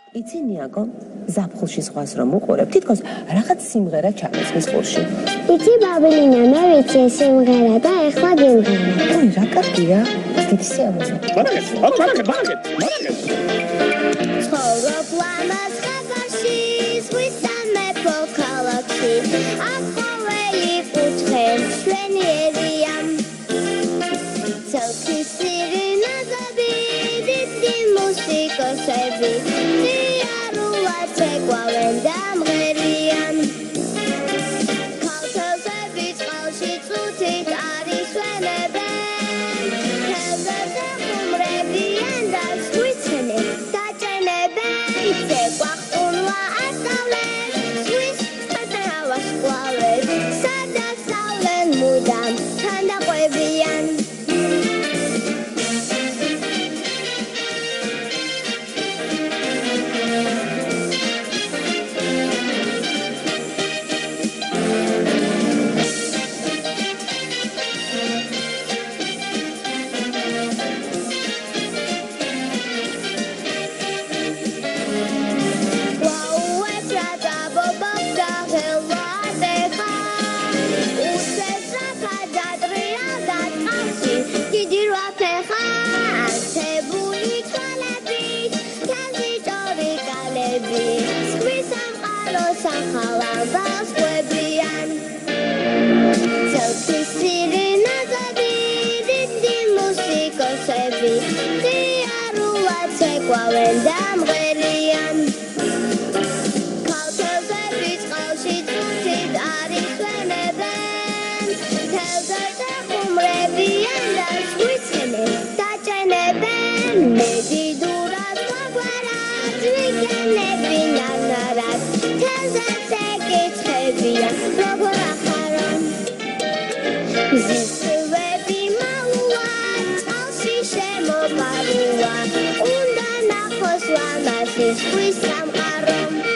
იცი ნიაკო ზაფხულში ზღვას რომ უყურებ თითქოს რაღაც სიმღერა ჩამის მის ხურში იცი ბაბლინა მე ვიცი სიმღერა და ეხლა გიმღერე ოი რა კარგია დიდი სიამოვნებაა ცხოვრობ ლამაზ ხაბარში ზღვისთან მეფო ქალაქში აქ ყოველი კუთხე მშვენიერია ცელქის სირენადები დიდი მუსიკოსები ზიარულად ცეკვავენ და მღერიან ქალთელზები წყალში წუთით არის ვენებენ თელზებზე ხუმრებიან და ზღვისნე დაჭენებენ ცეკვა ხტუნვა ასწავლენ ზღვის ხეთაევას კლავენ სადასწავლენ მუდამ თან დაყვებიან When damn religion Cultivate წყალში წუთით არის ვენებენ თელზებზე ხუმრებიან და ზღვისნე დაჭენებენ მედიდურად მაგვარად ვიგენებინ ანარად თელზებზე კითხებია როგორ ახარონ ზისვები მალუა წყალში შემოპარუა Lamasis, we some